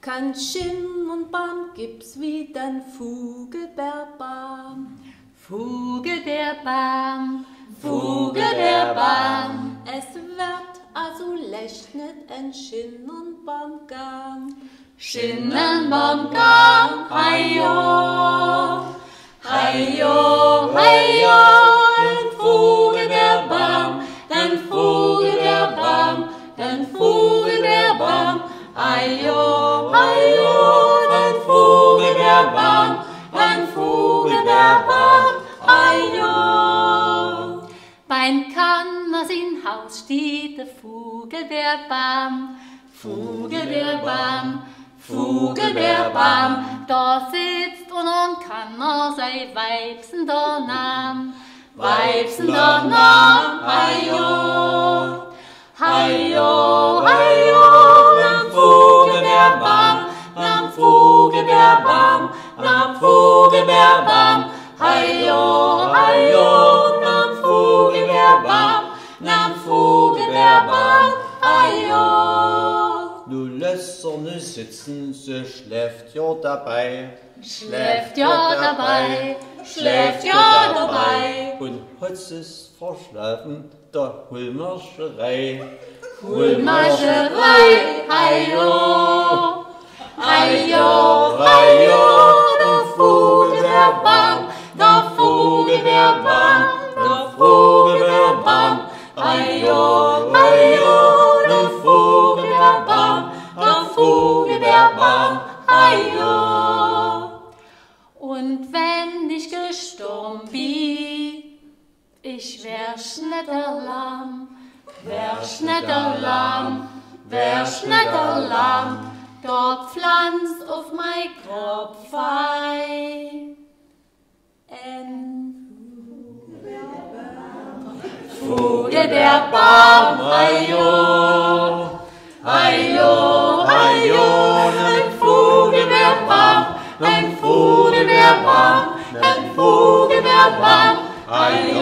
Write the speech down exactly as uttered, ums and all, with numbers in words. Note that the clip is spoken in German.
Kein Schinn und Bam gibt's wie den Vuuglbeerbaam. Vuuglbeerbaam, Vuuglbeerbaam. Es wird also leicht nicht ein Schinn und Bam gang. Schinn und Bam gang, heio, heio, heio, den Vuuglbeerbaam, den Vuuglbeerbaam, den Vuuglbeerbaam, heio, heio, den Vuuglbeerbaam, den Vuuglbeerbaam, heio. Beim Kanners in Haus steht der Vuuglbeerbaam, Vuuglbeerbaam, Vuuglbeerbaam. Da sitzt und und kann er sei Weibsen der Nam, Weibsen der Nam, heio, heio, heio, nam Vuuglbeerbaam, nam Vuuglbeerbaam, nam Vuuglbeerbaam, heio, heio, nam Vuuglbeerbaam, nam Vuuglbeerbaam, heio. Du lässt Sonne sitzen, sie schläft ja dabei. Schläft ja dabei, schläft ja dabei. Und hat's es verschlafen, der Hulmerscherei. Hulmerscherei, heio, heio, heio, der Vuuglbeerbaam, der Vuuglbeerbaam, der Vuuglbeerbaam, heio, heio, der Vuuglbeerbaam, der Vuuglbeerbaam, heio. Und wenn ich gestorben bin, ich wär's nicht Lamm, wär's nicht Lamm, wär's nicht Lamm, dort pflanzt auf mein Grab ein Vuuglbeerbaam, heio, heio, heio, ein Vuuglbeerbaam, ein Vuuglbeerbaam, ein Vuuglbeerbaam, heio.